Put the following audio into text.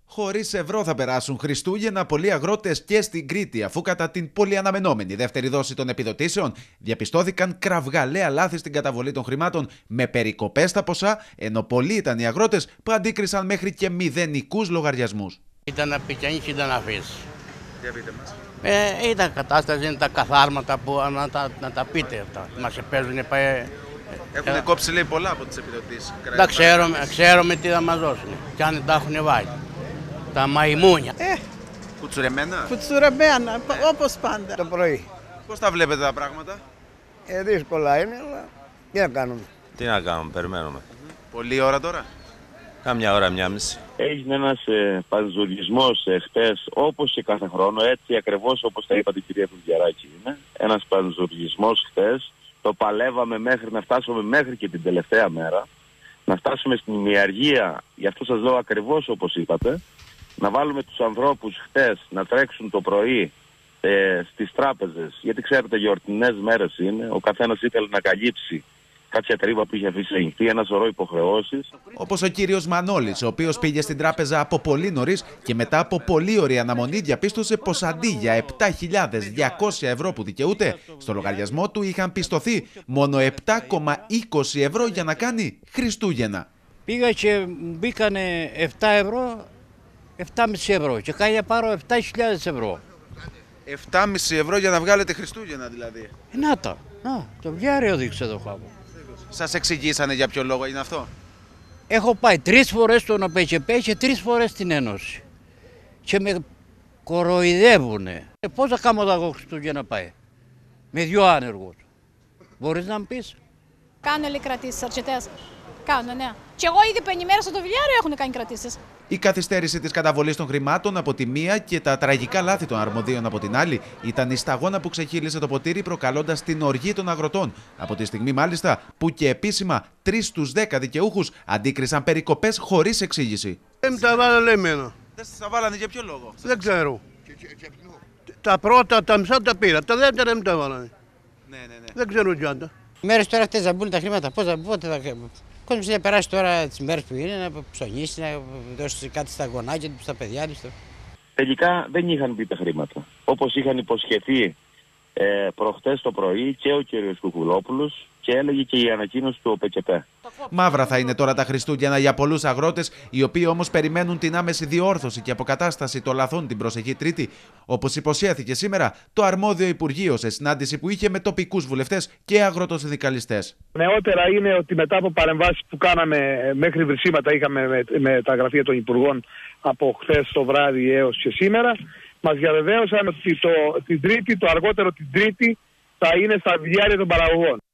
Χωρίς ευρώ θα περάσουν Χριστούγεννα πολλοί αγρότες και στην Κρήτη, αφού κατά την πολύ αναμενόμενη δεύτερη δόση των επιδοτήσεων διαπιστώθηκαν κραυγαλαία λάθη στην καταβολή των χρημάτων με περικοπές στα ποσά, ενώ πολλοί ήταν οι αγρότες που αντίκρισαν μέχρι και μηδενικούς λογαριασμούς. Ήταν απικιανής, ήταν αφής. Για πείτε μας. Ήταν κατάσταση, είναι τα καθάρματα που να τα πείτε αυτά. Μας παίζουν. Έχουν κόψει λέει πολλά από τις επιδοτήσεις. Τα ξέρουμε τι θα μας δώσουν και αν τα έχουν βάλει. Τα μαϊμούνια. Κουτσουρεμένα. Κουτσουρεμένα, όπως πάντα. Το πρωί. Πώς τα βλέπετε τα πράγματα? Δύσκολα είναι, αλλά τι να κάνουμε. Τι να κάνουμε, περιμένουμε. Πολλή ώρα τώρα. Κάμια ώρα, μια μισή. Έγινε ένας πανζουρισμός χτες, όπως και κάθε χρόνο, έτσι ακριβώς όπως τα είπατε κυρία Κουβιαράκη είναι. Ένας πανζουρισμός χτες, το παλεύαμε μέχρι να φτάσουμε μέχρι και την τελευταία μέρα. Να φτάσουμε στην ημιαργία, γι' αυτό σας λέω ακριβώς όπως είπατε. Να βάλουμε τους ανθρώπους χτες να τρέξουν το πρωί στις τράπεζες, γιατί ξέρετε γιορτινές μέρες είναι, ο καθένας ήθελε να καλύψει κάποια τρύπα που είχε αφήσει ανοιχτή, ένα σωρό υποχρεώσεις. Όπως ο κύριος Μανώλης, ο οποίος πήγε στην τράπεζα από πολύ νωρίς και μετά από πολύ ωραία αναμονή διαπίστωσε πως αντί για 7.200 ευρώ που δικαιούται, στο λογαριασμό του είχαν πιστωθεί μόνο 7,20 ευρώ για να κάνει Χριστούγεννα. Πήγα και μπήκανε 7 ευρώ, 7,5 ευρώ και κάνει να πάρω 7.000 ευρώ. 7,5 ευρώ για να βγάλετε Χριστούγεννα δηλαδή. Το βιάριο δείξε το χάμο. Σας εξηγήσανε για ποιο λόγο είναι αυτό? Έχω πάει 3 φορές στον ΟΠΕΚΕΠΕ και 3 φορές στην Ένωση. Και με κοροϊδεύουνε. Πώς θα κάνω τα Χριστούγεννα πάει, με 2 άνεργους. Μπορείς να μου πεις? Κάνουν λέει κρατήσεις αρκετές. Κάνουν, ναι. Και εγώ ήδη 5 μέρες στο βιβλιάριο έχουν κάνει κρατήσεις. Η καθυστέρηση της καταβολής των χρημάτων από τη μία και τα τραγικά λάθη των αρμοδίων από την άλλη ήταν η σταγόνα που ξεχύλισε το ποτήρι, προκαλώντας την οργή των αγροτών. Από τη στιγμή μάλιστα που και επίσημα 3 στους 10 δικαιούχους αντίκρισαν περικοπές χωρίς εξήγηση. Δεν τα βάλανε εμένα. Δεν σας τα βάλανε για ποιο λόγο? Δεν ξέρω. Τα πρώτα, τα μισά τα πήρα. Τα δεύτερα δεν τα βάλανε. Ναι. Δεν ξέρω τι άντα. Μέρες τώρα χτες θα μπουν τα χρήματα. Πότε θα κάνουμε? Ο κόσμος θα περάσει τώρα τις μέρες που είναι, να ψωνίσει, να δώσει κάτι στα γονάκια του, στα παιδιά του. Τελικά δεν είχαν μπει τα χρήματα. Όπως είχαν υποσχεθεί προχτές το πρωί και ο κύριος Κουκουλόπουλος και έλεγε και η ανακοίνωση του ΟΠΕΚΕΠΕ. Μαύρα θα είναι τώρα τα Χριστούγεννα για πολλούς αγρότες, οι οποίοι όμως περιμένουν την άμεση διόρθωση και αποκατάσταση των λαθών την προσεχή Τρίτη, όπως υποσχέθηκε σήμερα το αρμόδιο Υπουργείο σε συνάντηση που είχε με τοπικούς βουλευτές και αγροτοσυνδικαλιστές. Νεότερα είναι ότι μετά από παρεμβάσεις που κάναμε μέχρι βρυσίματα είχαμε με τα γραφεία των Υπουργών από χθες το βράδυ έως και σήμερα, μας διαβεβαίωσαν ότι την Τρίτη, το αργότερο την Τρίτη, θα είναι στα βιβλιάρια των παραγωγών.